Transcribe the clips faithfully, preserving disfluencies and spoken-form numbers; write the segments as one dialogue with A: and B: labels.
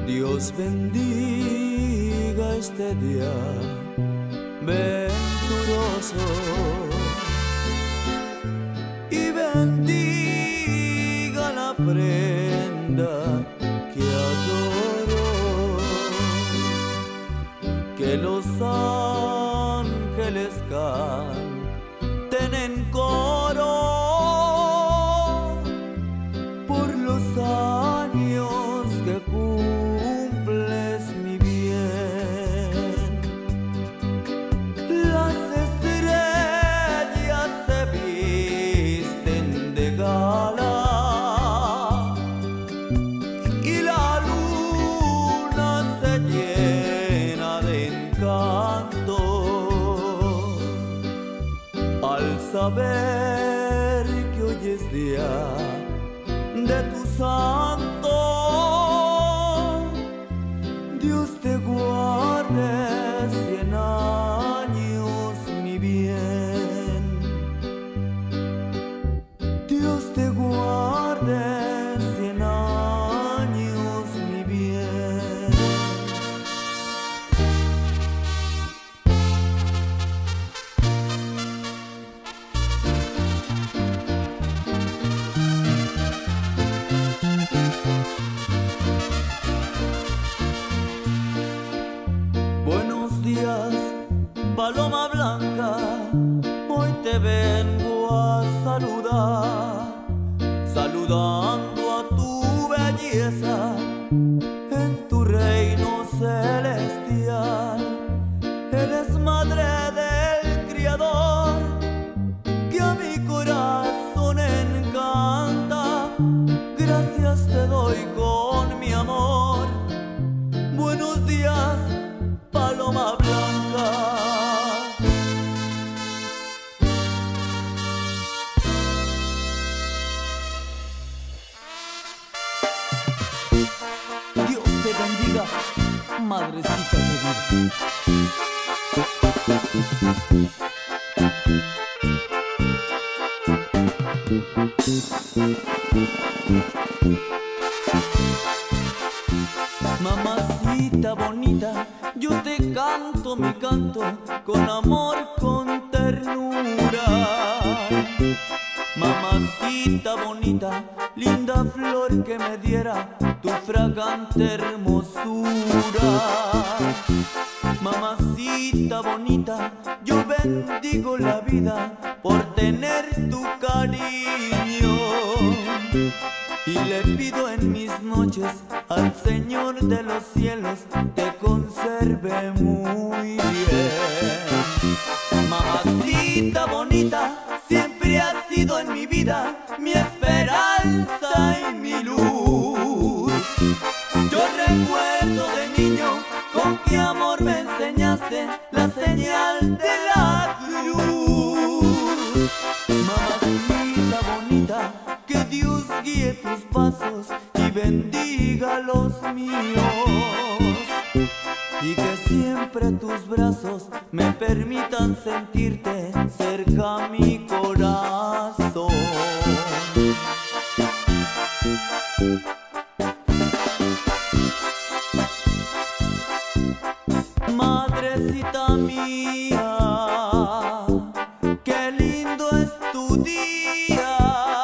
A: Dios bendiga este día venturoso y bendiga la prenda que adoro. Que los ángeles canten en coro por los años que cumples, mi bien. Las estrellas se visten de gala y la luna se llena de encanto al saber que hoy es día de tu santo. Dios te guarde cien años, mi bien. Dios te guarde cien años, mi bien. Buenos días, paloma blanca, hoy te vengo a saludar, saludando a tu belleza en tu reino celestial. Eres madre del Criador, que a mi corazón encanta. Gracias te doy con mi amor. Buenos días, paloma blanca. Dios te bendiga, madrecita querida. Mamacita bonita, yo te canto mi canto con amor, con ternura. Mamacita bonita, linda flor que me diera tu fragante hermosura. Mamacita bonita, yo bendigo la vida por tener tu cariño. Y le pido en mis noches al Señor de los cielos te conserve muy bien. Mamacita bonita, siempre has sido en mi vida mi esperanza y mi luz. Yo recuerdo de niño con qué amor me enseñaste la señal de la cruz. Mamacita bonita, que Dios guíe tus pasos y bendiga los míos, y que siempre tus brazos me permitan sentirte cerca a mi corazón. Madrecita mía, qué lindo es tu día,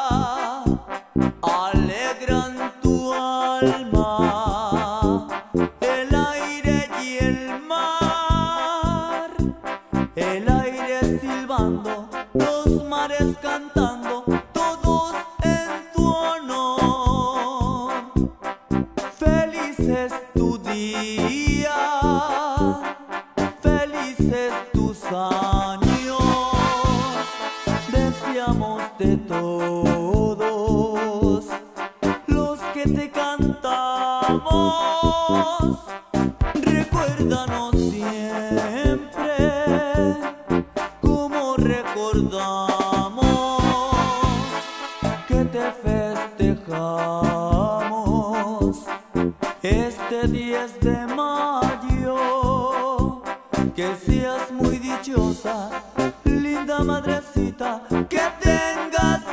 A: alegran tu alma el aire y el mar, el aire silbando, los mares cantando, todos en tu honor. Feliz es tu día, felices tus años, deseamos de todos los que te cantamos. Recuérdanos siempre como recordamos que te festejamos este diez de mayo. Que seas muy dichosa, linda madrecita, que tengas